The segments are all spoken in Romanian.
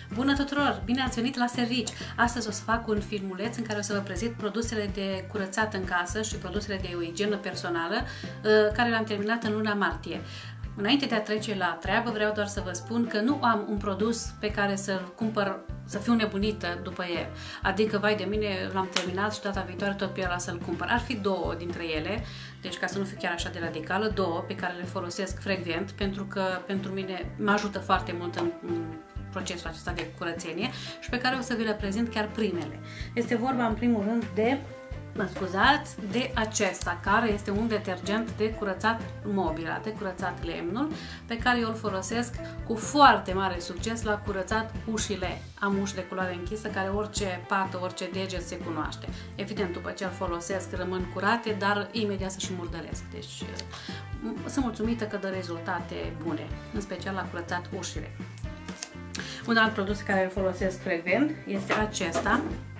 Bună tuturor! Bine ați venit la servici! Astăzi o să fac un filmuleț în care o să vă prezint produsele de curățat în casă și produsele de igienă personală care le-am terminat în luna martie. Înainte de a trece la treabă, vreau doar să vă spun că nu am un produs pe care să-l cumpăr, să fiu nebunită după el. Adică, vai de mine, l-am terminat și data viitoare tot pe ăla să-l cumpăr. Ar fi două dintre ele, deci ca să nu fiu chiar așa de radicală, două pe care le folosesc frecvent, pentru că pentru mine mă ajută foarte mult în procesul acesta de curățenie și pe care o să vi le prezint chiar primele. Este vorba în primul rând de de acesta, care este un detergent de curățat mobila, de curățat lemnul, pe care eu îl folosesc cu foarte mare succes la curățat ușile. Am uși de culoare închisă, care orice pată, orice deget se cunoaște. Evident, după ce îl folosesc, rămân curate, dar imediat să și murdăresc. Deci, sunt mulțumită că dă rezultate bune, în special la curățat ușile. Un alt produs care îl folosesc frecvent este acesta,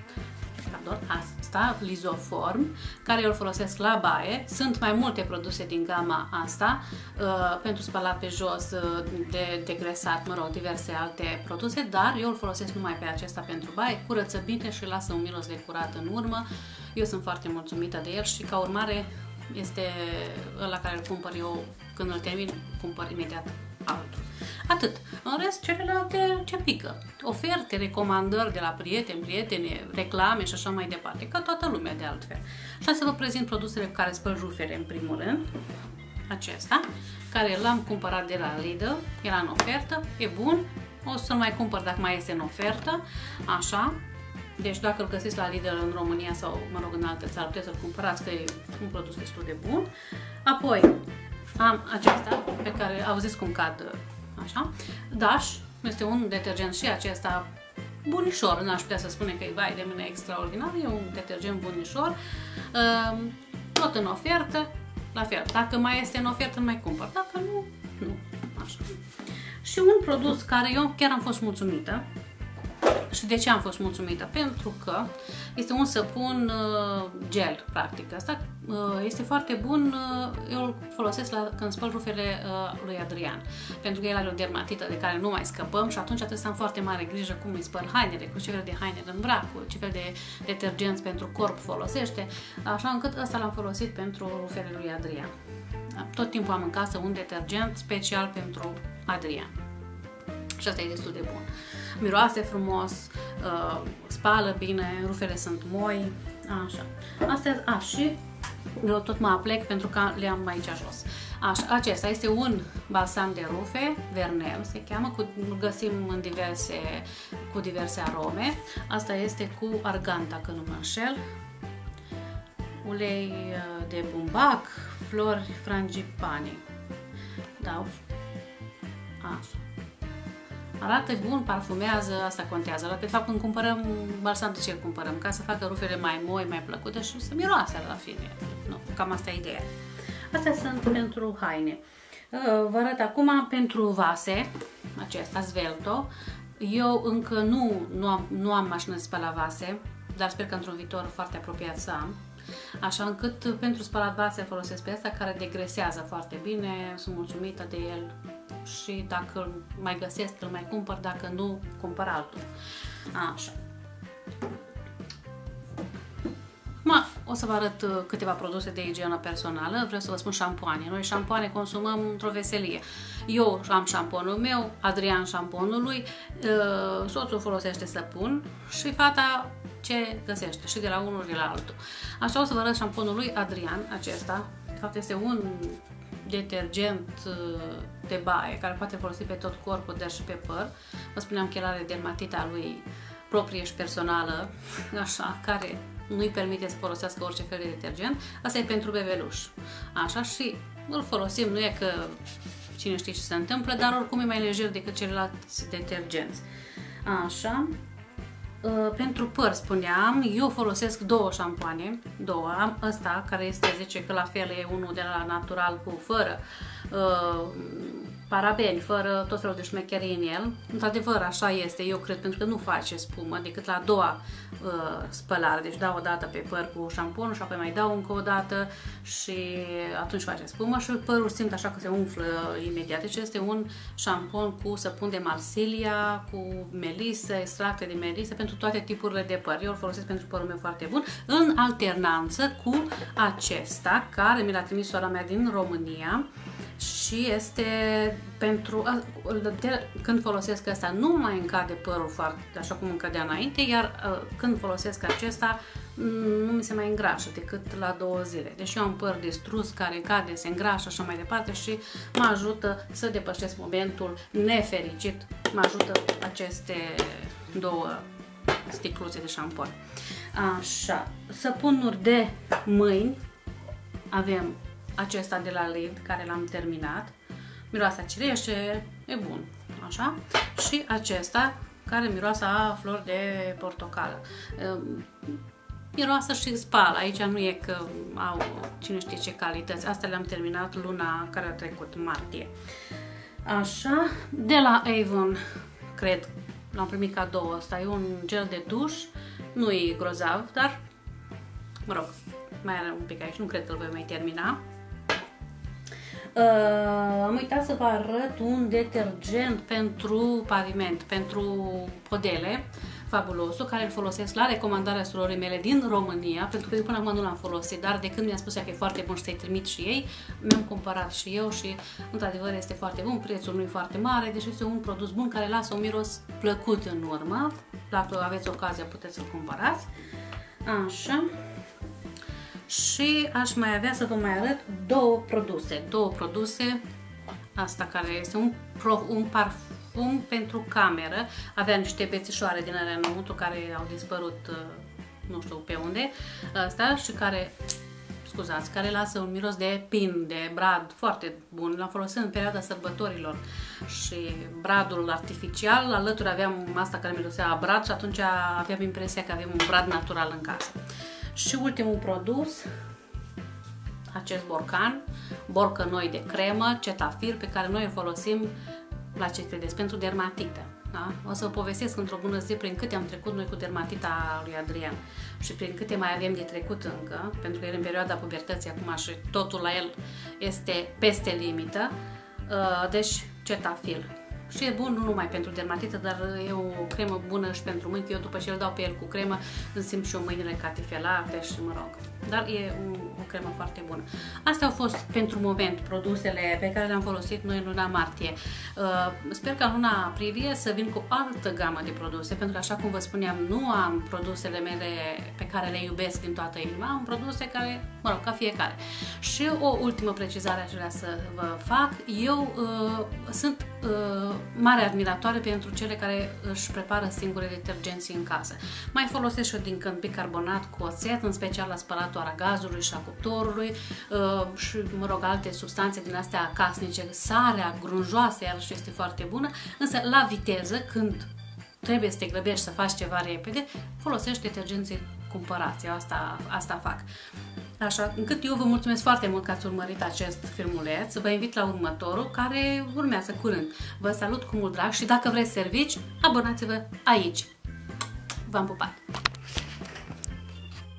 Lisoform, care eu îl folosesc la baie. Sunt mai multe produse din gama asta pentru spălat pe jos, de degresat, mă rog, diverse alte produse, dar eu îl folosesc numai pe acesta pentru baie. Curăță bine și lasă un miros de curat în urmă. Eu sunt foarte mulțumită de el și ca urmare este ăla care îl cumpăr eu. Când îl termin, cumpăr imediat altul. Atât. În rest, celelalte ce pică. Oferte, recomandări de la prieteni, prietene, reclame și așa mai departe, ca toată lumea de altfel. Și să vă prezint produsele cu care spăl rufele în primul rând. Acesta, care l-am cumpărat de la Lidl, era în ofertă, e bun. O să-l mai cumpăr dacă mai este în ofertă, așa. Deci dacă îl găsiți la Lidl în România sau, mă rog, în alte țară, puteți să-l cumpărați, că e un produs destul de bun. Apoi, am acesta, pe care auziți cum cad, așa. Dash este un detergent și acesta bunișor, n-aș putea să spune că e vai de mine extraordinar, e un detergent bunișor, tot în ofertă, la fel, dacă mai este în ofertă, îl mai cumpăr, dacă nu, nu, așa. Și un produs care eu chiar am fost mulțumită. Și de ce am fost mulțumită? Pentru că este un săpun gel, practic. Asta este foarte bun, eu îl folosesc când spăl rufele lui Adrian, pentru că el are o dermatită de care nu mai scăpăm și atunci trebuie să am foarte mare grijă cum îi spăl hainele, cu ce fel de haine îmbrac, cu ce fel de detergenți pentru corp folosește, așa încât ăsta l-am folosit pentru rufele lui Adrian. Tot timpul am în casă un detergent special pentru Adrian. Și asta e destul de bun. Miroase frumos, spală bine, rufele sunt moi, așa. Astea, și eu tot mă aplec pentru că le am aici jos. Așa, acesta este un balsam de rufe, Vernel se cheamă, îl găsim în cu diverse arome. Asta este cu argan, dacă nu mă înșel, ulei de bumbac, flori frangipane. Da, așa. Arată bun, parfumează, asta contează. De fapt, când cumpărăm balsam, de ce îl cumpărăm? Ca să facă rufele mai moi, mai plăcute și să miroase la fine. Nu, cam asta e ideea. Astea sunt pentru haine. Vă arăt acum pentru vase, acesta, Svelto. Eu încă nu am mașină de spălat vase, dar sper că într-un viitor foarte apropiat să am. Așa încât pentru spălat vase folosesc pe asta, care degresează foarte bine, sunt mulțumită de el și dacă îl mai găsesc, îl mai cumpăr, dacă nu, cumpăr altul. Așa. O să vă arăt câteva produse de igienă personală. Vreau să vă spun șampoane. Noi șampoane consumăm într-o veselie. Eu am șamponul meu, Adrian șamponul lui, soțul folosește săpun și fata ce găsește și de la unul și de la altul. Așa o să vă arăt șamponul lui Adrian, acesta. De fapt este un detergent de baie care poate folosi pe tot corpul, dar și pe păr. Vă spuneam că el are dermatita lui proprie și personală, așa, care nu-i permite să folosească orice fel de detergent. Asta e pentru bebeluș. Așa, și îl folosim, nu e că cine știe ce se întâmplă, dar oricum e mai lejer decât ceilalți detergenți. Așa. Pentru păr, spuneam, eu folosesc două șampoane, am ăsta care este, zice că la fel e unul de la natural cu fără parabeni, fără tot felul de șmecherii în el. Într-adevăr, așa este, eu cred, pentru că nu face spumă decât la a doua spălare. Deci dau o dată pe păr cu șamponul și apoi mai dau încă o dată și atunci face spumă și părul simt așa că se umflă imediat. Deci este un șampon cu săpun de Marsilia, cu melise, extracte de melise pentru toate tipurile de păr. Eu îl folosesc pentru părul meu foarte bun, în alternanță cu acesta, care mi l-a trimis sora mea din România. Și este pentru când folosesc asta nu mai îmi cade părul foarte așa cum îmi cădea înainte, iar când folosesc acesta nu mi se mai îngrașă decât la 2 zile. Deci eu am păr distrus care cade, se îngrașă așa mai departe și mă ajută să depășesc momentul nefericit. Mă ajută aceste 2 sticluțe de șampon. Așa, săpunuri de mâini avem acesta de la Lind, care l-am terminat. Miroase a cireșe, e bun, așa. Și acesta, care miroase a flori de portocală. Miroase și spală. Aici nu e că au cine știe ce calități. Astea le-am terminat luna care a trecut, martie. Așa, de la Avon, cred, l-am primit cadou ăsta. E un gel de duș, nu e grozav, dar, mă rog, mai are un pic aici, nu cred că îl voi mai termina. Am uitat să vă arăt un detergent pentru paviment, pentru podele, fabulosul, care îl folosesc la recomandarea surorii mele din România, pentru că până acum nu l-am folosit, dar de când mi-a spus ea că e foarte bun și să-i trimit și ei, mi-am cumpărat și eu și într-adevăr este foarte bun, prețul nu e foarte mare, deci este un produs bun care lasă un miros plăcut în urmă. Dacă aveți ocazia puteți să-l cumpărați. Așa. Și aș mai avea să vă mai arăt două produse, asta care este un parfum pentru cameră, avea niște bețișoare din alea înăuntru care au dispărut, nu știu pe unde, asta și care, scuzați, care lasă un miros de pin, de brad, foarte bun, l-am folosit în perioada sărbătorilor și bradul artificial, alături aveam asta care mirosea a brad și atunci aveam impresia că avem un brad natural în casă. Și ultimul produs, acest borcan, borcă noi de cremă, Cetaphil, pe care noi o folosim, la ce credeți, pentru dermatită. Da? O să vă povestesc într-o bună zi prin câte am trecut noi cu dermatita lui Adrian și prin câte mai avem de trecut încă, pentru că el în perioada pubertății acum și totul la el este peste limită, deci Cetaphil. Și e bun nu numai pentru dermatită, dar e o cremă bună și pentru mâini, că eu după ce îl dau pe el cu cremă îmi simt și eu mâinile catifelate și mă rog. Dar e o cremă foarte bună. Astea au fost pentru moment produsele pe care le-am folosit noi în luna martie. Sper că în luna aprilie să vin cu altă gamă de produse, pentru că așa cum vă spuneam, nu am produsele mele pe care le iubesc din toată inima, am produse care, mă rog, ca fiecare. Și o ultimă precizare aș vrea să vă fac. Eu sunt mare admiratoare pentru cele care își prepară singure detergenții în casă. Mai folosesc și eu din când bicarbonat cu oțet, în special la spălatul aragazului și a cuptorului și, mă rog, alte substanțe din astea casnice, sarea grunjoasă, iarăși este foarte bună, însă la viteză, când trebuie să te grăbești să faci ceva repede, folosești detergenții cumpărați. Asta fac. Așa, încât eu vă mulțumesc foarte mult că ați urmărit acest filmuleț. Vă invit la următorul, care urmează curând. Vă salut cu mult drag și dacă vreți servici, abonați-vă aici. V-am pupat!